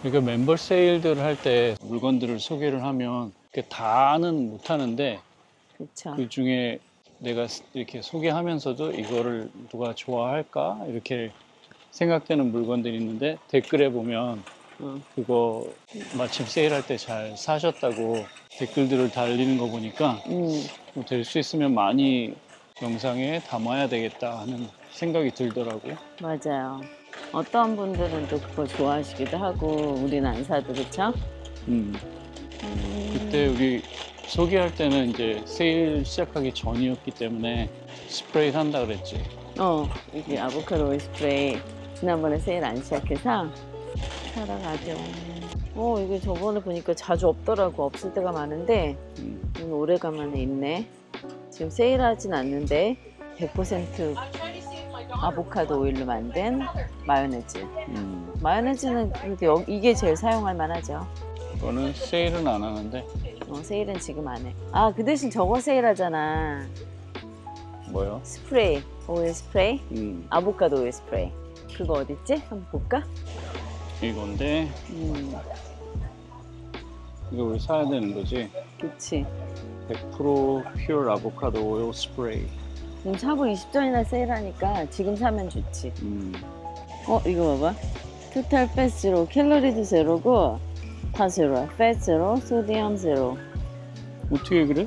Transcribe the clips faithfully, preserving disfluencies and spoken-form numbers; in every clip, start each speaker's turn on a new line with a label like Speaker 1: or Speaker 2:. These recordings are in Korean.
Speaker 1: 그러니까 멤버 세일들을 할 때 물건들을 소개를 하면 다는 못 하는데
Speaker 2: 그쵸.
Speaker 1: 그 중에 내가 이렇게 소개하면서도 이거를 누가 좋아할까 이렇게 생각되는 물건들이 있는데 댓글에 보면
Speaker 2: 응.
Speaker 1: 그거 마침 세일할 때 잘 사셨다고 댓글들을 달리는 거 보니까
Speaker 2: 음.
Speaker 1: 뭐 될 수 있으면 많이 영상에 담아야 되겠다 하는 생각이 들더라고.
Speaker 2: 맞아요. 어떤 분들은 또 그거 좋아하시기도 하고 우리는 안 사도 그쵸?
Speaker 1: 음.
Speaker 2: 음.
Speaker 1: 그때 우리 소개할 때는 이제 세일 시작하기 전이었기 때문에 스프레이 산다 그랬지.
Speaker 2: 어, 이게 아보카도 오일 스프레이 지난번에 세일 안 시작해서 사러 가죠. 어, 이게 저번에 보니까 자주 없더라고. 없을 때가 많은데
Speaker 1: 음.
Speaker 2: 오늘 오래간만에 있네. 지금 세일하진 않는데 백 퍼센트 아보카도 오일로 만든 마요네즈.
Speaker 1: 음.
Speaker 2: 마요네즈는 그래도 여, 이게 제일 사용할 만하죠.
Speaker 1: 이거는 세일은 안 하는데.
Speaker 2: 어, 세일은 지금 안 해. 아, 그 대신 저거 세일하잖아.
Speaker 1: 뭐요?
Speaker 2: 스프레이, 오일 스프레이,
Speaker 1: 음.
Speaker 2: 아보카도 오일 스프레이. 그거 어딨지? 한번 볼까?
Speaker 1: 이건데
Speaker 2: 음,
Speaker 1: 이거 우리 사야 되는 거지.
Speaker 2: 그치.
Speaker 1: 백 퍼센트 퓨어 아보카도 오일 스프레이.
Speaker 2: 지금 사고 이십 전이나 세일하니까 지금 사면 좋지.
Speaker 1: 음.
Speaker 2: 어, 이거 봐봐. 토탈 팻 제로, 캘로리도 제로고 다 제로야. 팻 제로, 소디움 제로.
Speaker 1: 어떻게 그래?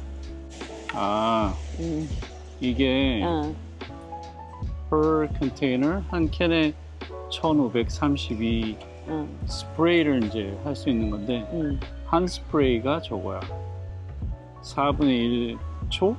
Speaker 1: 아,
Speaker 2: 음,
Speaker 1: 이게
Speaker 2: 어,
Speaker 1: per 컨테이너 한 캔에 천오백삼십이
Speaker 2: 어,
Speaker 1: 스프레이를 이제 할 수 있는 건데
Speaker 2: 음.
Speaker 1: 한 스프레이가 저거야. 사분의 일 초?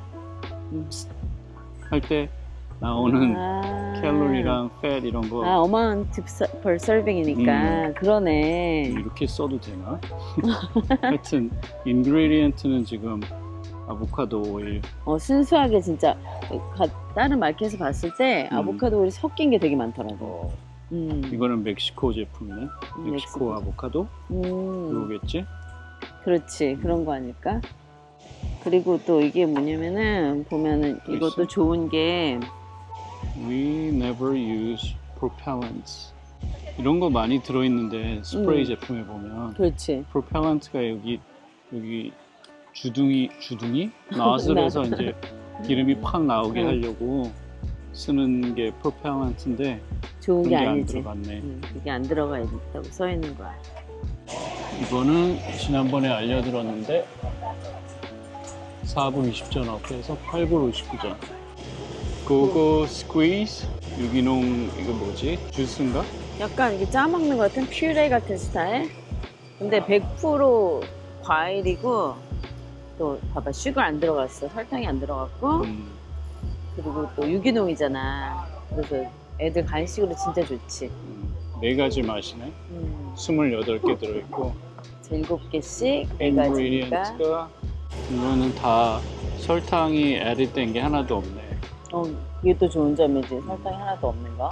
Speaker 1: 할 때 나오는
Speaker 2: 아,
Speaker 1: 캘로리랑 팻 이런 거
Speaker 2: 아, 어마운트 per serving이니까
Speaker 1: 음.
Speaker 2: 그러네.
Speaker 1: 이렇게 써도 되나? 하여튼 인그레디언트는 지금 아보카도 오일.
Speaker 2: 어, 순수하게 진짜 가, 다른 마켓에서 봤을 때
Speaker 1: 음.
Speaker 2: 아보카도 오일이 섞인 게 되게 많더라고.
Speaker 1: 어,
Speaker 2: 음.
Speaker 1: 이거는 멕시코 제품이네.
Speaker 2: 음,
Speaker 1: 멕시코
Speaker 2: 멕시코.
Speaker 1: 아보카도
Speaker 2: 음,
Speaker 1: 그거겠지?
Speaker 2: 그렇지. 그런 거 아닐까? 그리고 또 이게 뭐냐면은 보면은
Speaker 1: 또
Speaker 2: 이것도
Speaker 1: 있어?
Speaker 2: 좋은 게
Speaker 1: We never use propellants. 이런 거 많이 들어있는데 스프레이
Speaker 2: 음.
Speaker 1: 제품에 보면
Speaker 2: 그렇지.
Speaker 1: propellant가 여기 여기 주둥이 주둥이 나즐에서 이제 기름이 팍 나오게
Speaker 2: 응.
Speaker 1: 하려고 쓰는 게 propellant인데
Speaker 2: 좋은
Speaker 1: 그런
Speaker 2: 게
Speaker 1: 게 안
Speaker 2: 아니지.
Speaker 1: 들어갔네.
Speaker 2: 음, 그게 안 들어가 있다고 써 있는 거야.
Speaker 1: 이거는 지난번에 알려드렸는데 사 불 이십 전 앞에서 팔 불 오십구 전. 고고 스퀴즈 유기농 이거 뭐지? 주스인가?
Speaker 2: 약간 이게 짜먹는 것 같은 퓨레 같은 스타일. 근데 백 퍼센트 과일이고 또 봐봐 슈가 안 들어갔어. 설탕이 안 들어갔고
Speaker 1: 음,
Speaker 2: 그리고 또 유기농이잖아. 그래서 애들 간식으로 진짜 좋지.
Speaker 1: 음, 네 가지 맛이네.
Speaker 2: 음,
Speaker 1: 스물여덟 개 들어있고
Speaker 2: 일곱 개씩 네 가지니까.
Speaker 1: 인그리디언트가 이거는 다 설탕이 애드된 게 하나도 없네.
Speaker 2: 어, 이게 또 좋은 점이지. 설탕이 하나도 없는 거.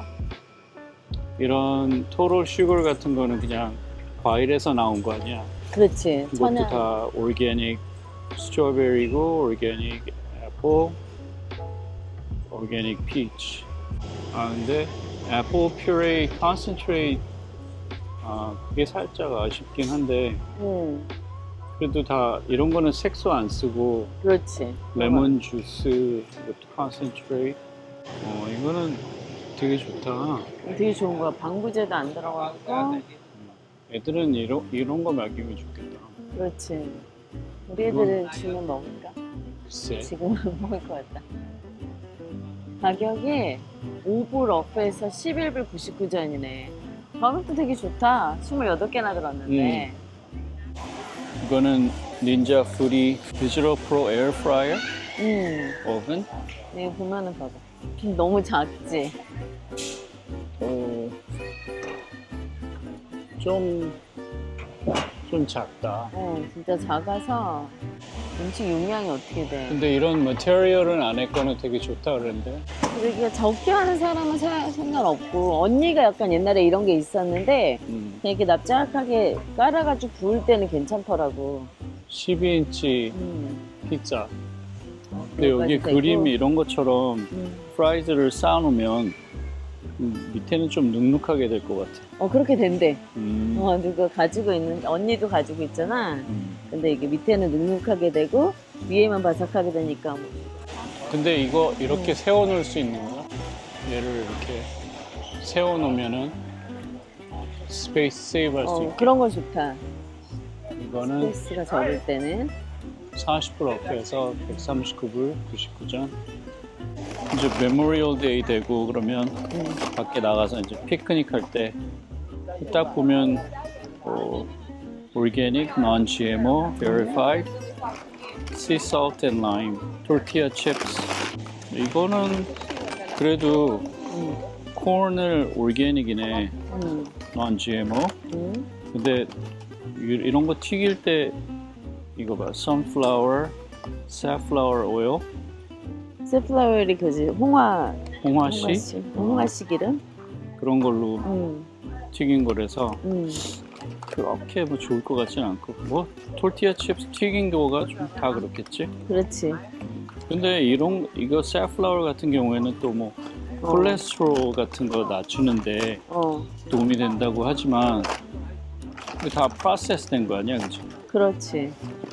Speaker 1: 이런 토로 슈거 같은 거는 그냥 과일에서 나온 거 아니야?
Speaker 2: 그렇지.
Speaker 1: 이것도
Speaker 2: 천연.
Speaker 1: 다 오르게닉 스트로베리고 오르게닉 애플, 오르게닉 피치. 아 근데 애플 퓨레 컨센트레이트 아 그게 살짝 아쉽긴 한데
Speaker 2: 음,
Speaker 1: 그래도 다 이런 거는 색소 안 쓰고
Speaker 2: 그렇지.
Speaker 1: 레몬 주스 이것도 컨센트레이트. 어 이거는 되게 좋다.
Speaker 2: 되게 좋은 거야. 방부제도 안 들어가고.
Speaker 1: 애들은 이런 이런 거 먹이면 좋겠다.
Speaker 2: 그렇지. 우리 애들은 지금 먹을까?
Speaker 1: 글쎄.
Speaker 2: 지금은 먹을 것 같다. 가격이 오 불 업에서 십일 불 구십구 전이네. 가격도 되게 좋다. 스물여덟 개나 들었는데.
Speaker 1: 이거는 닌자 푸디 디지털 프로 에어프라이어
Speaker 2: 음,
Speaker 1: 오븐.
Speaker 2: 이거 보면은 봐봐. 좀 너무 작지?
Speaker 1: 어, 좀, 좀 작다.
Speaker 2: 어, 진짜 작아서 음식 용량이 어떻게 돼?
Speaker 1: 근데 이런 머티리얼은 안에 거는 되게 좋다 그러는데.
Speaker 2: 그러니까 적게 하는 사람은 사- 상관없고 언니가 약간 옛날에 이런 게 있었는데
Speaker 1: 음,
Speaker 2: 그냥 이렇게 납작하게 깔아가지고 구울 때는 괜찮더라고.
Speaker 1: 십이 인치
Speaker 2: 음,
Speaker 1: 피자. 근데 여기
Speaker 2: 여기까지 되고.
Speaker 1: 그림 이런 것처럼
Speaker 2: 음.
Speaker 1: 프라이즈를 쌓아놓으면 음, 밑에는 좀 눅눅하게 될 것 같아.
Speaker 2: 어, 그렇게 된대.
Speaker 1: 음. 음.
Speaker 2: 어, 누가 가지고 있는, 언니도 가지고 있잖아.
Speaker 1: 음.
Speaker 2: 근데 이게 밑에는 눅눅하게 되고 위에만 바삭하게 되니까 뭐.
Speaker 1: 근데 이거 이렇게
Speaker 2: 음.
Speaker 1: 세워놓을 수 있는 거야? 얘를 이렇게 세워놓으면은 스페이스 세이브 할 수
Speaker 2: 어,
Speaker 1: 있게.
Speaker 2: 그런 건 좋다.
Speaker 1: 이거는
Speaker 2: 스페이스가 적을 때는.
Speaker 1: 사십 불 업해서 백삼십구 불 구십구 전. 이제 메모리얼 데이 되고 그러면
Speaker 2: 음.
Speaker 1: 밖에 나가서 이제 피크닉 할 때 딱 보면 어, organic, non-지엠오, verified, sea salt and lime, tortilla chips. 이거는 그래도
Speaker 2: 음.
Speaker 1: 콘을 organic이네,
Speaker 2: 음.
Speaker 1: non-지엠오.
Speaker 2: 음.
Speaker 1: 근데 이- 이런 거 튀길 때 이거 봐, sunflower, safflower oil,
Speaker 2: 세플라웰이 그지 홍화
Speaker 1: 홍화씨
Speaker 2: 홍화씨 홍화씨 기름.
Speaker 1: 그런 걸로
Speaker 2: 음.
Speaker 1: 튀긴 거라서
Speaker 2: 음.
Speaker 1: 그렇게 뭐 좋을 것 같지는 않고 뭐 tortilla chips 튀긴 거가 좀 다 그렇겠지.
Speaker 2: 그렇지.
Speaker 1: 근데 이런 이거 safflower 같은 경우에는 또 뭐
Speaker 2: 어.
Speaker 1: 콜레스테롤 같은 거 낮추는데
Speaker 2: 어.
Speaker 1: 도움이 된다고 하지만 이거 다 프로세스 된 거 아니야, 그죠?
Speaker 2: 그렇지.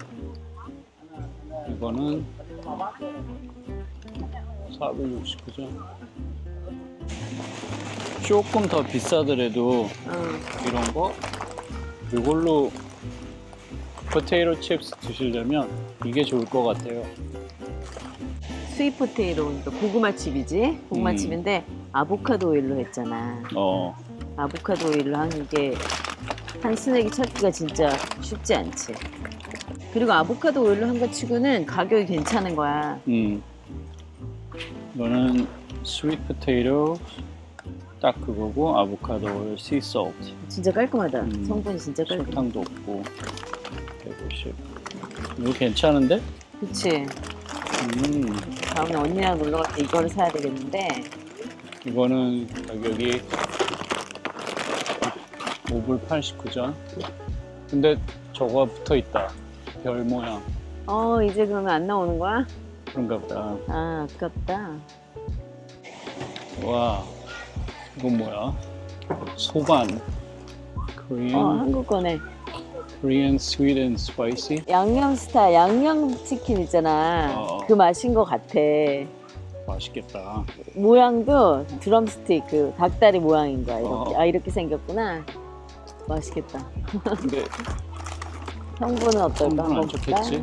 Speaker 1: 이거는 사백육십구 전. 조금 더 비싸더라도
Speaker 2: 어.
Speaker 1: 이런 거 이걸로 포테이토 칩스 드시려면 이게 좋을 것 같아요.
Speaker 2: 스윗 포테이토, 그러니까 고구마 칩이지. 고구마
Speaker 1: 음.
Speaker 2: 칩인데 아보카도 오일로 했잖아.
Speaker 1: 어,
Speaker 2: 아보카도 오일로 하는 게 한 스낵이 찾기가 진짜 쉽지 않지. 그리고 아보카도 오일로 한 거 치고는 가격이 괜찮은 거야.
Speaker 1: 음, 이거는 스윗 포테이토 딱 그거고 아보카도 오일, 씨 솔트,
Speaker 2: 진짜 깔끔하다.
Speaker 1: 음.
Speaker 2: 성분이 진짜 깔끔해.
Speaker 1: 설탕도 없고 백오십. 이거 괜찮은데?
Speaker 2: 그치.
Speaker 1: 음,
Speaker 2: 다음에 언니랑 놀러 갈 때 이거를 사야 되겠는데.
Speaker 1: 이거는 가격이 오 불 팔십구 전. 근데 저거 붙어 있다. 별 모양.
Speaker 2: 어, 이제 그러면 안 나오는 거야?
Speaker 1: 그런가 보다.
Speaker 2: 아, 아깝다.
Speaker 1: 와, 이건 뭐야? 소반. Korean,
Speaker 2: 어, 한국 거네.
Speaker 1: Korean sweet and spicy.
Speaker 2: 양념 스타일, 양념 치킨 있잖아.
Speaker 1: 어.
Speaker 2: 그 맛인 것 같아.
Speaker 1: 맛있겠다.
Speaker 2: 모양도 드럼스틱, 그 닭다리 모양인 거야. 이렇게.
Speaker 1: 어.
Speaker 2: 아, 이렇게 생겼구나. 맛있겠다.
Speaker 1: 근데
Speaker 2: 성분은 어떨까?
Speaker 1: 성분 안
Speaker 2: 한번 볼까?
Speaker 1: 좋겠지?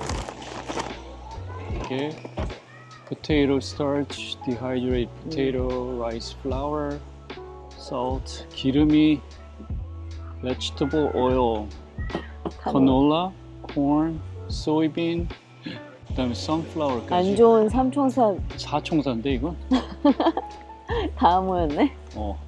Speaker 1: 이게 potato starch, dehydrated potato, rice flour, salt, 기름이 vegetable oil, canola, corn, soybean, 그다음에 sunflower까지.
Speaker 2: 안 좋은 삼총사
Speaker 1: 사총사인데 이건?
Speaker 2: 다 모였네.
Speaker 1: 어.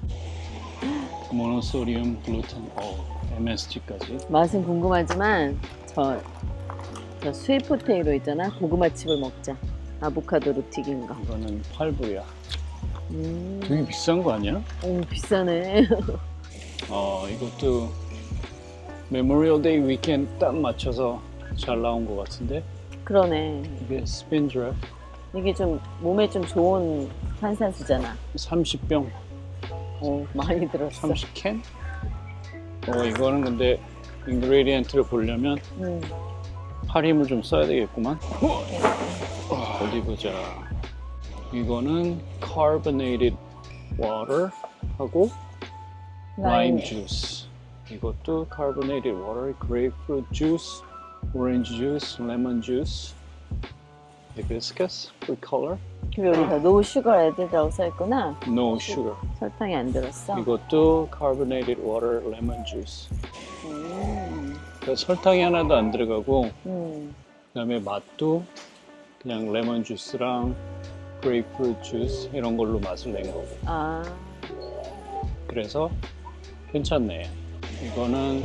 Speaker 1: 모노소디움 글루텐, 어, 엠에스지까지.
Speaker 2: 맛은 궁금하지만 저, 저 스윗 포테이토 있잖아. 고구마 칩을 먹자. 아보카도로 튀긴 거.
Speaker 1: 이거는 팔 불이야.
Speaker 2: 음,
Speaker 1: 되게 비싼 거 아니야?
Speaker 2: 오, 비싸네.
Speaker 1: 어, 이것도 메모리얼 데이 위켄드 딱 맞춰서 잘 나온 것 같은데.
Speaker 2: 그러네.
Speaker 1: 이게 스핀드랩
Speaker 2: 이게 좀 몸에 좀 좋은 탄산수잖아.
Speaker 1: 삼십 병,
Speaker 2: 오, 많이 들었어.
Speaker 1: 삼십 캔? 어, 이거는 근데 인그레디언트를 보려면
Speaker 2: 음,
Speaker 1: 팔 힘을 좀 써야 되겠구만. 어, 어디 보자. 이거는 carbonated water 하고 lime juice. 이것도 carbonated water, grapefruit juice, orange juice, lemon juice, hibiscus for color,
Speaker 2: 그리고 여기 다 no sugar added라고 써있구나.
Speaker 1: no sugar.
Speaker 2: 설탕이 안 들었어.
Speaker 1: 이것도 carbonated water, lemon juice.
Speaker 2: 음,
Speaker 1: 그러니까 설탕이 하나도 안 들어가고
Speaker 2: 음,
Speaker 1: 그다음에 맛도 그냥 레몬 주스랑 그레이프루트 주스 이런 걸로 맛을 낸 거고.
Speaker 2: 아,
Speaker 1: 그래서 괜찮네. 이거는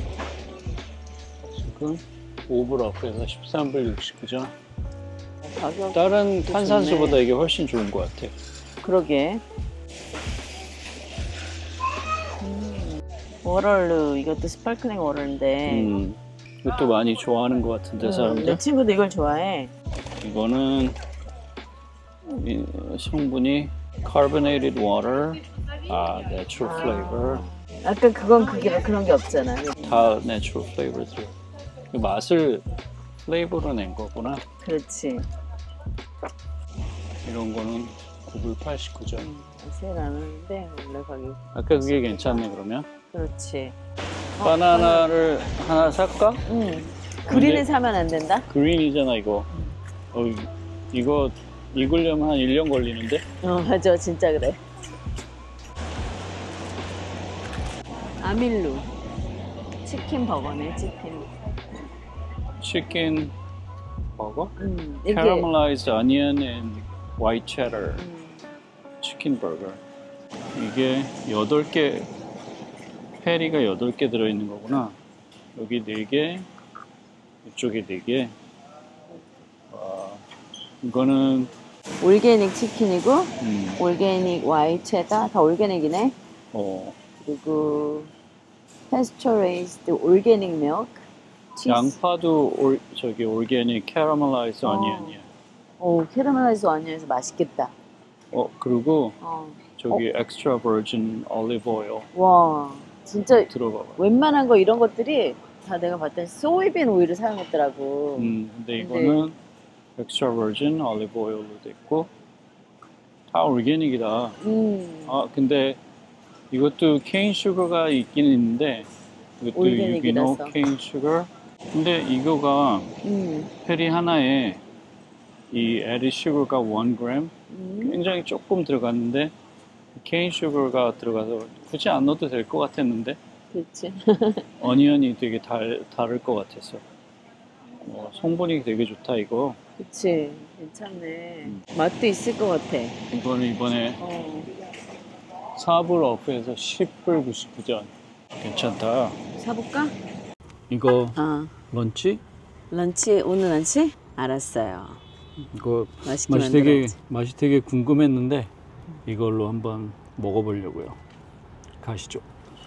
Speaker 1: 지금 오 불 업해서 십삼 불 육십구 전.
Speaker 2: 가격
Speaker 1: 다른
Speaker 2: 좋네.
Speaker 1: 탄산수보다 이게 훨씬 좋은 것 같아.
Speaker 2: 그러게. 음, 워럴루 이것도 스파클링 워럴인데
Speaker 1: 음, 이것도 많이 좋아하는 것 같은데
Speaker 2: 음,
Speaker 1: 사람들.
Speaker 2: 내 친구도 이걸 좋아해.
Speaker 1: 이거는 이 성분이 carbonated water, 아, natural flavor,
Speaker 2: 아까 그건 그게 그런 게 없잖아.
Speaker 1: 다 내추럴 플레이버들. 그 맛을 플레이버로 낸 거구나.
Speaker 2: 그렇지.
Speaker 1: 이런 거는 구 불 팔십구 점.
Speaker 2: 음, 세일 안 하는데 원래 가격.
Speaker 1: 아까 그게 괜찮네 그러면.
Speaker 2: 그렇지. 어,
Speaker 1: 바나나를 하나 살까?
Speaker 2: 응. 그린을
Speaker 1: 근데-
Speaker 2: 사면 안 된다?
Speaker 1: 그린이잖아 이거. 어, 이거 익으려면 한 일 년 걸리는데?
Speaker 2: 어 맞아 진짜 그래. 아밀루 치킨 버거네 치킨.
Speaker 1: 치킨 버거?
Speaker 2: 음 이게
Speaker 1: Caramelized onion and white cheddar
Speaker 2: 음,
Speaker 1: 치킨 버거. 이게 여덟 개 페리가 여덟 개 들어있는 거구나. 여기 네 개, 이쪽에 네 개. 와, 이거는
Speaker 2: 올게닉 치킨이고
Speaker 1: 음,
Speaker 2: 올게닉 와이트 체다 다 올게닉이네.
Speaker 1: 어,
Speaker 2: 그리고 패스처레이스드 올게닉 밀크 치즈.
Speaker 1: 양파도 올, 저기 올게닉 캐러멜라이즈
Speaker 2: 어.
Speaker 1: 어니언이야.
Speaker 2: 오 캐러멜라이즈 어니언에서 맛있겠다.
Speaker 1: 어, 그리고
Speaker 2: 어.
Speaker 1: 저기 엑스트라 버진 올리브 오일
Speaker 2: 와 진짜
Speaker 1: 들어봐봐.
Speaker 2: 웬만한 거 이런 것들이 다 내가 봤더니 소이빈 오일을 사용했더라고.
Speaker 1: 음, 근데
Speaker 2: 근데-
Speaker 1: 이거는 엑스트라 버진 올리브 오일로 돼 있고 다 올게닉이다.
Speaker 2: 음.
Speaker 1: 아, 근데 이것도 케인 슈거가 있긴 있는데 이것도
Speaker 2: 올게닉이라서.
Speaker 1: 유기농 케인 슈거. 근데 이거가
Speaker 2: 음.
Speaker 1: 페리 하나에 이 에디 슈거가 일 그램
Speaker 2: 음.
Speaker 1: 굉장히 조금 들어갔는데 케인 슈거가 들어가서 굳이 안 넣어도 될 것 같았는데
Speaker 2: 그렇지.
Speaker 1: 어니언이 되게 달, 다를 것 같았어. 어, 성분이 되게 좋다 이거.
Speaker 2: 그치. 괜찮네.
Speaker 1: 음.
Speaker 2: 맛도 있을 것 같아.
Speaker 1: 이거는 이번에
Speaker 2: 어.
Speaker 1: 사 불 오프해서 십 불 구십구 점. 괜찮다.
Speaker 2: 사볼까?
Speaker 1: 이거
Speaker 2: 아.
Speaker 1: 런치?
Speaker 2: 런치, 오늘 런치? 알았어요.
Speaker 1: 이거
Speaker 2: 맛있게
Speaker 1: 맛이 되게
Speaker 2: 만들어야지.
Speaker 1: 맛이 되게 궁금했는데 이걸로 한번 먹어보려고요. 가시죠.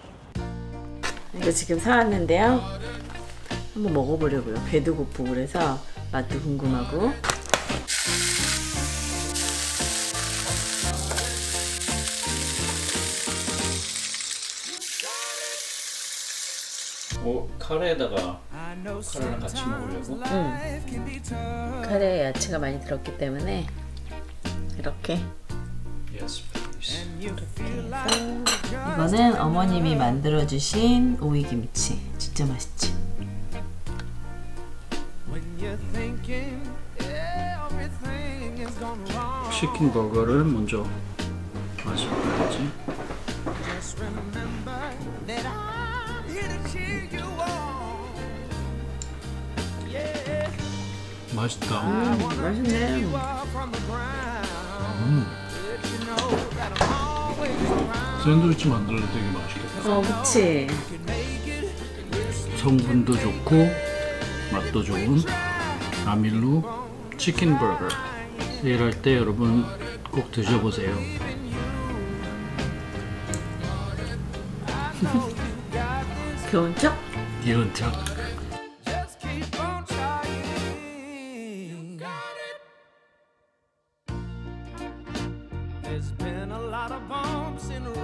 Speaker 2: 이거 지금 사왔는데요. 한번 먹어보려고요. 배도 고프고 그래서 맛도 궁금하고.
Speaker 1: 오, 카레에다가 카레랑 같이 먹으려고?
Speaker 2: 응. 카레에 야채가 많이 들었기 때문에 이렇게.
Speaker 1: Yes, please.
Speaker 2: 이거는 어머님이 만들어주신 오이김치. 진짜 맛있지?
Speaker 1: 치킨 버거를 먼저 맛을 봐야지. 맛있다.
Speaker 2: 음, 맛있네.
Speaker 1: 음. 샌드위치 만들어도 되게 맛있겠다.
Speaker 2: 어, 그치?
Speaker 1: 성분도 좋고 맛도 좋은 아밀루 치킨 버거. 세일할 때 여러분 꼭 드셔보세요.
Speaker 2: 귀여운 척?
Speaker 1: 귀여운 척.
Speaker 3: There's been a lot of bumps in the